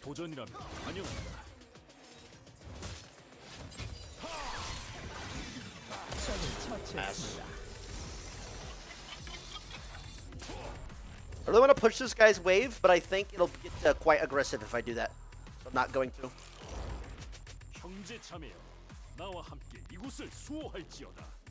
도전이라면 환영합니다. I really want to push this guy's wave, but I think it'll get quite aggressive if I do that. So I'm not going to. 형제 자매여, 나와 함께 이곳을 수호할지어다.